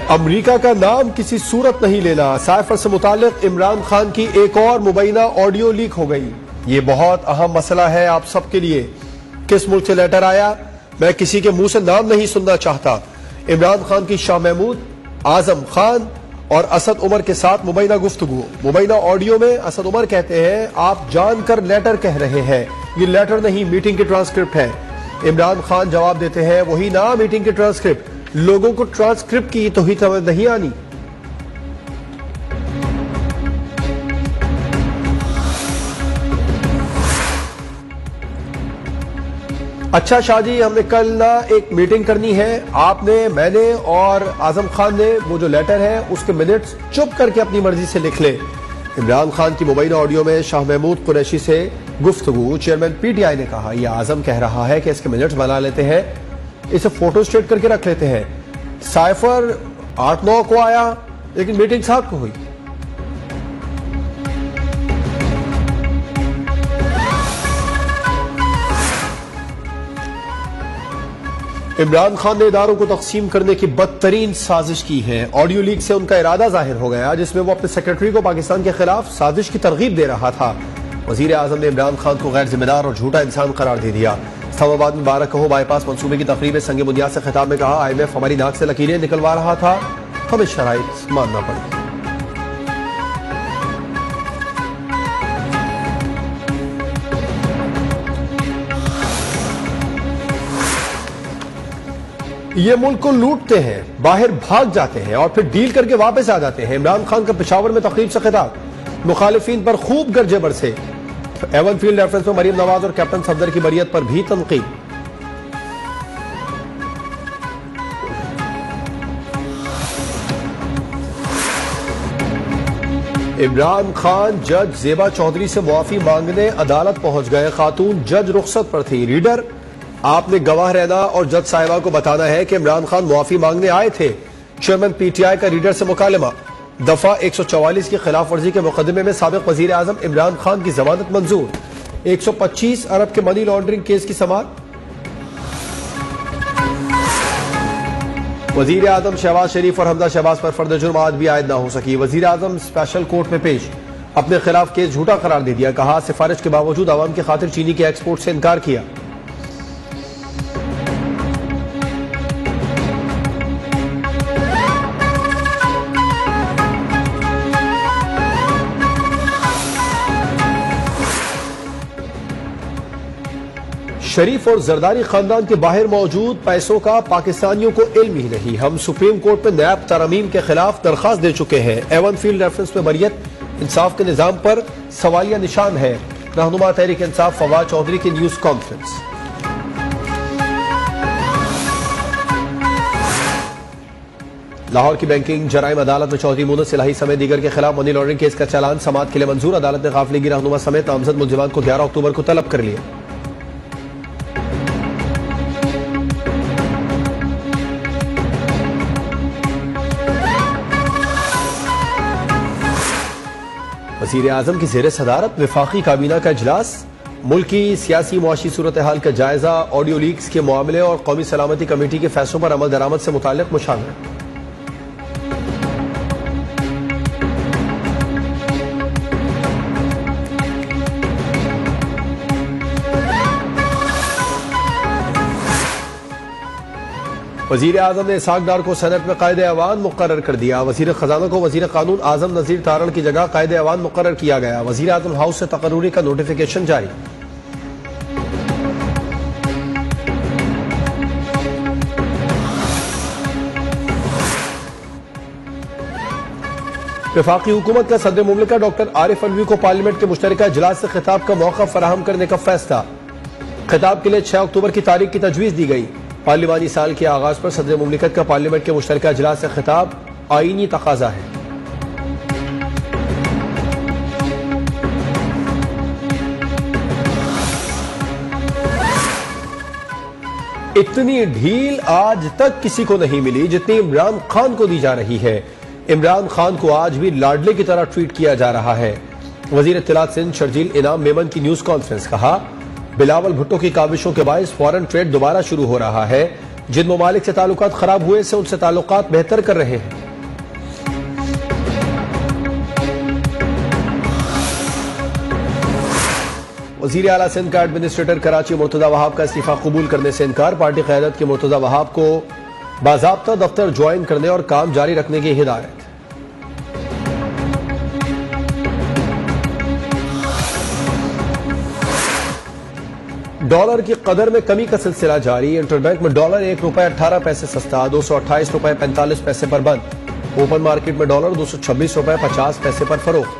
अमरीका का नाम किसी सूरत नहीं लेना। साइफर से मुतालिक इमरान खान की एक और मुबैना ऑडियो लीक हो गई। ये बहुत अहम मसला है आप सबके लिए। किस मुल्क से लेटर आया, मैं किसी के मुंह से नाम नहीं सुनना चाहता। इमरान खान की शाह महमूद, आजम खान और असद उमर के साथ मुबैना गुफ्तगू। मुबैना ऑडियो में असद उमर कहते हैं, आप जानकर लेटर कह रहे हैं, ये लेटर नहीं मीटिंग की ट्रांसक्रिप्ट है। इमरान खान जवाब देते हैं, वही ना मीटिंग की ट्रांसक्रिप्ट, लोगों को ट्रांसक्रिप्ट की तो ही समझ नहीं आनी। अच्छा शाह जी, हमने कल ना एक मीटिंग करनी है, आपने, मैंने और आजम खान ने वो जो लेटर है उसके मिनट्स चुप करके अपनी मर्जी से लिख ले। इमरान खान की मुबैना ऑडियो में शाह महमूद कुरैशी से गुफ्तगू। चेयरमैन पीटीआई ने कहा, यह आजम कह रहा है कि इसके मिनट्स बना लेते हैं, इसे फोटो स्टेट करके रख लेते हैं। साइफर 8-9 को आया लेकिन मीटिंग 7 को हुई। इमरान खान ने इदारों को तकसीम करने की बदतरीन साजिश की है। ऑडियो लीक से उनका इरादा जाहिर हो गया, जिसमें वो अपने सेक्रेटरी को पाकिस्तान के खिलाफ साजिश की तरगीब दे रहा था। वजीर आजम ने इमरान खान को गैर जिम्मेदार और झूठा इंसान करार दे दिया। इस्लामाबाद में बारह कहो बाईपास मंसूबे की तकरीब में संग बुनियाद से खिताब में कहा, IMF हमारी नाक से लकीरें निकलवा रहा था, हमें शराइत मानना पड़ी। ये मुल्क को लूटते हैं, बाहर भाग जाते हैं और फिर डील करके वापस आ जाते हैं। इमरान खान का पेशावर में तकरीब से खिताब, मुखालिफिन पर खूब गरजे बरसे। एवन फील्ड रेफरेंस में मरीम नवाज और कैप्टन सफदर की बरियत पर भी तनकीद। इमरान खान जज जेबा चौधरी से मुआफी मांगने अदालत पहुंच गए। खातून जज रुखसत पर थी। रीडर, आपने गवाह रहना और जज साहिबा को बताना है कि इमरान खान मुआफी मांगने आए थे। चेयरमैन पीटीआई का रीडर से मुकालमा। दफा 144 की खिलाफ वर्जी के मुकदमे में साबिक वजीर आजम इमरान खान की जमानत मंजूर। 125 अरब के मनी लॉन्ड्रिंग केस की समाअत। वजीर आजम शहबाज शरीफ और हमजा शहबाज पर फर्द जुर्म आज भी आयद न हो सकी। वजीर आजम स्पेशल कोर्ट में पेश, अपने खिलाफ केस झूठा करार दे दिया। कहा, सिफारिश के बावजूद आवाम की खातिर चीनी के एक्सपोर्ट से इनकार किया। शरीफ और जरदारी खानदान के बाहर मौजूद पैसों का पाकिस्तानियों को इल्म ही नहीं। हम सुप्रीम कोर्ट में नैब तरमीम के खिलाफ दरखास्त दे चुके हैं। एवन फील्ड रेफरेंस में बरियत, इंसाफ के निजाम पर सवालिया निशान है। रहनुमा तहरीक इंसाफ फवाद चौधरी की न्यूज कॉन्फ्रेंस। लाहौर की बैंकिंग जराइम अदालत में चौधरी मुनस इलाही समेत दीगर के खिलाफ मनी लॉन्ड्रिंग केस का चालान समाअत के लिए मंजूर। अदालत ने गाफिलगी रहनुमा समेत नामजद मुलजिमान को 11 अक्टूबर को तलब कर लिया। वज़ीर आज़म की ज़ेर सदारत वफाकी काबीना का इजलास। मुल्क की सियासी मुआशी सूरत हाल का जायजा। ऑडियो लीक्स के मामले और कौमी सलामती कमेटी के फैसलों पर अमल दरामद से मुताल्लिक़ मुशावरा। वज़ीर आज़म ने इसहाक डार को सेनेट में कायदे अवान मुकर्रर कर दिया। वज़ीर खजाना को वज़ीर कानून आज़म नज़ीर तारण की जगह कायदे अवान मुकर्रर किया गया। वज़ीर आज़म हाउस से तकर्रुरी का नोटिफिकेशन जारी। वफाकी हुकूमत का सदर मुमलिका डॉक्टर आरिफ अलवी को पार्लियामेंट के मुश्तरका इजलास से खिताब का मौका फराहम करने का फैसला। खिताब के लिए 6 अक्टूबर की तारीख की तजवीज़ दी गई। पार्लिमानी साल के आगाज पर सदर मुमलिकत का पार्लियामेंट के मुश्तरका इजलास से खिताब आईनी तकाजा है। इतनी ढील आज तक किसी को नहीं मिली जितनी इमरान खान को दी जा रही है। इमरान खान को आज भी लाडले की तरह ट्रीट किया जा रहा है। वजीर इत्तलात सिंध शर्जील इनाम मेमन की न्यूज कॉन्फ्रेंस। कहा, बिलावल भुट्टो की काविशों के बायस फॉरेन ट्रेड दोबारा शुरू हो रहा है। जिन ममालिक से ताल्लुकात खराब हुए से उनसे ताल्लुकात बेहतर कर रहे हैं। वज़ीर आला सिंध का एडमिनिस्ट्रेटर कराची मुर्तज़ा वहाब का इस्तीफा कबूल करने से इनकार। पार्टी क़यादत की मुर्तज़ा वहाब को बाज़ाब्ता दफ्तर ज्वाइन करने और काम जारी रखने की हिदायत। डॉलर की कदर में कमी का सिलसिला जारी। इंटरबैंक में डॉलर ₹1.18 सस्ता, ₹228.45 पर बंद। ओपन मार्केट में डॉलर ₹226.50 पर फरोख्त।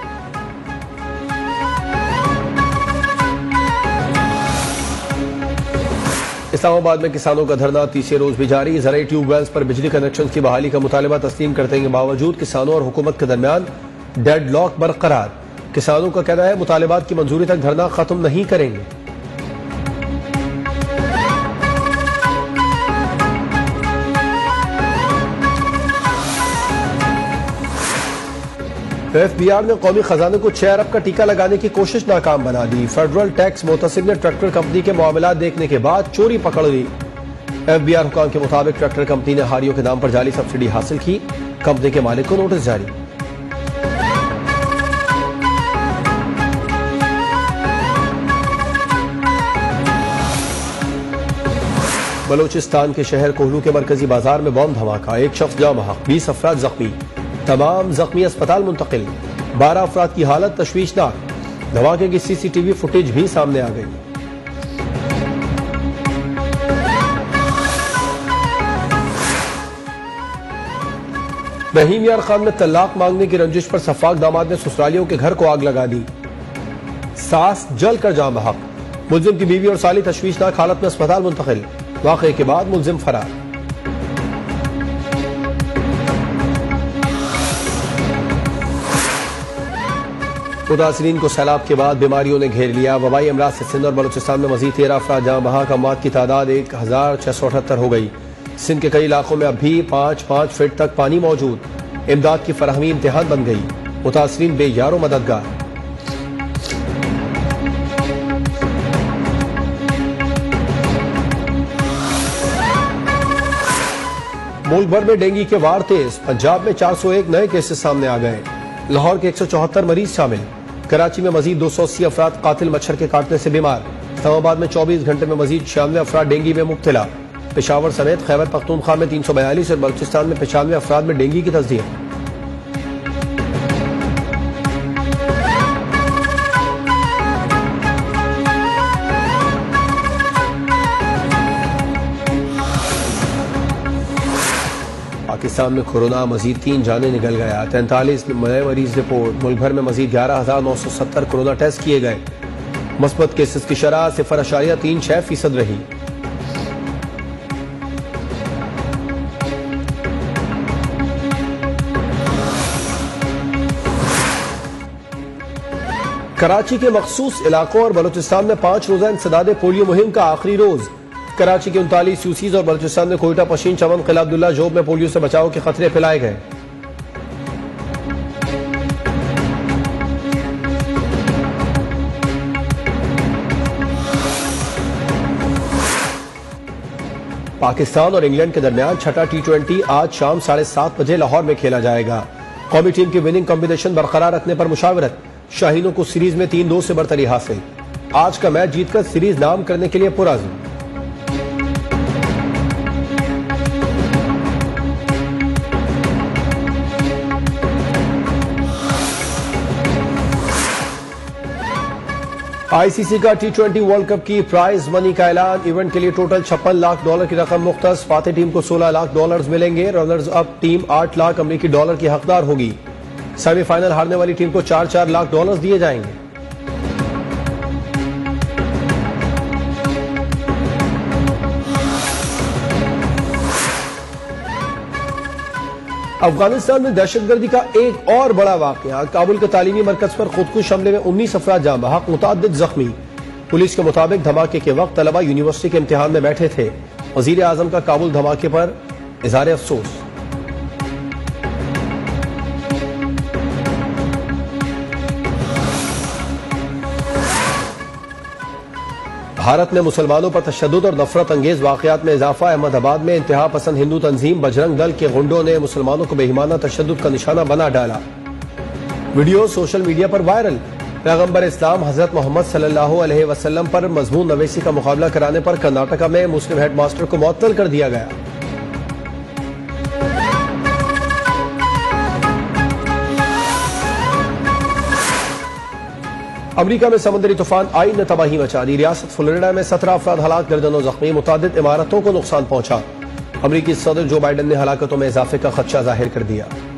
इस्लामाबाद में किसानों का धरना तीसरे रोज भी जारी। ज़राई ट्यूबवेल्स पर बिजली कनेक्शन की बहाली का मुतालबा तस्लीम करने के बावजूद किसानों और हुकूमत के दरमियान डेडलॉक बरकरार। किसानों का कहना है मुतालबात की मंजूरी तक धरना खत्म नहीं करेंगे। FBI ने कौमी खजाने को 6 अरब का टीका लगाने की कोशिश नाकाम बना दी। फेडरल टैक्स मोहतसिब ने ट्रैक्टर कंपनी के मामला देखने के बाद चोरी पकड़ ली। FBI हुकाम के मुताबिक ट्रैक्टर कंपनी ने हारियों के नाम पर जाली सब्सिडी हासिल की। कंपनी के मालिक को नोटिस जारी। बलोचिस्तान के शहर कोहलू के मरकजी बाजार में बम धमाका, एक शख्स जाँ बहक, 20 अफराद जख्मी। तमाम जख्मी अस्पताल मुंतकिल। 12 अफराद की हालत तशवीशनाक। धमाके की CCTV फुटेज भी सामने आ गई। नहीम यार खान ने तलाक मांगने की रंजिश पर सफाक दामाद ने ससुरालियों के घर को आग लगा दी। सास जल कर जाँ बहक। मुलजिम की बीवी और साली तशवीशनाक हालत में अस्पताल मुंतकिल। वाक़े के बाद मुलजिम फरार। मुतासरीन को सैलाब के बाद बीमारियों ने घेर लिया। वबाई अमराज से सिंध और बलूचिस्तान में मजीद 13 अफराद जहाँ बहक। अमवात की तादाद 1678 हो गई। सिंध के कई इलाकों में अब भी 5-5 फीट तक पानी मौजूद। इमदाद की फराहमी इम्तिहान बन गई। मुतासरीन बेयारो मददगार। मुल्क भर में डेंगू के वार तेज। पंजाब में 401 नए केसेस सामने आ गए। लाहौर के 174 मरीज शामिल। कराची में मजीद 280 अफराद कातिल मच्छर के काटने से बीमार। इस्लामाबाद में 24 घंटे में मजीद 96 अफराद डेंगू में मुब्तला। पेशावर समेत खैबर पख्तूनख्वा में 342 और बलूचिस्तान में 95 अफराद में डेंगू की तस्दीक। पाकिस्तान में कोरोना मजीद 3 जाने निकल गया। 43 नए मरीज रिपोर्ट। मुल्क भर में मजीद 11,970 कोरोना टेस्ट किए गए। मुस्बत केसेस की शरह 0.36% रही। कराची के मखसूस इलाकों और बलूचिस्तान में 5 रोजा इंसदाद पोलियो मुहिम का आखिरी रोज। कराची के 39 यूसीज और बलूचिस्तान में कोयटा, पशीन, चमन, किला अब्दुल्ला, जोब में पोलियो से बचाव के खतरे फैलाए गए। पाकिस्तान और इंग्लैंड के दरमियान छठा T20 आज शाम 7:30 बजे लाहौर में खेला जाएगा। कौमी टीम की विनिंग कॉम्बिनेशन बरकरार रखने पर मुशावरत। शाहीनों को सीरीज में 3-2 से बरतरी हासिल। आज का मैच जीतकर सीरीज नाम करने के लिए पुरअज़्म। ICC का T20 वर्ल्ड कप की प्राइज मनी का ऐलान। इवेंट के लिए टोटल $56 लाख की रकम मुख्तस। फातेह टीम को $16 लाख मिलेंगे। रनर्स अप टीम $8 लाख अमरीकी डॉलर की हकदार होगी। सेमीफाइनल हारने वाली टीम को $4 लाख दिए जाएंगे। अफगानिस्तान में दहशतगर्दी का एक और बड़ा वाकया। काबुल के तालीमी मरकज पर खुदकुश हमले में 19 अफराद जाँ बहक, मुतअद्दिद जख्मी। पुलिस के मुताबिक धमाके के वक्त तलबा यूनिवर्सिटी के इम्तिहान में बैठे थे। वजीर आजम का काबुल धमाके पर इज़हार अफसोस। भारत में मुसलमानों पर तशद्दुद और नफरत अंगेज वाकयात में इजाफा। अहमदाबाद में इंतहा पसंद हिंदू तंजीम बजरंग दल के गुंडों ने मुसलमानों को बेईमाना तशद्दुद का निशाना बना डाला। वीडियो सोशल मीडिया पर वायरल। पैगंबर इस्लाम हजरत मोहम्मद सल्लल्लाहु अलैहि वसल्लम पर मजमून नवेसी का मुकाबला कराने पर कर्नाटका में मुस्लिम हेडमास्टर को मुअत्तल कर दिया गया। अमेरिका में समुद्री तूफान आई ने तबाही मचा दी। रियासत फ्लोरिडा में 17 अफराद हलाक, दर्जनों जख्मी, मुतादिद इमारतों को नुकसान पहुंचा। अमेरिकी सदर जो बाइडन ने हलाकतों में इजाफे का खदशा जाहिर कर दिया।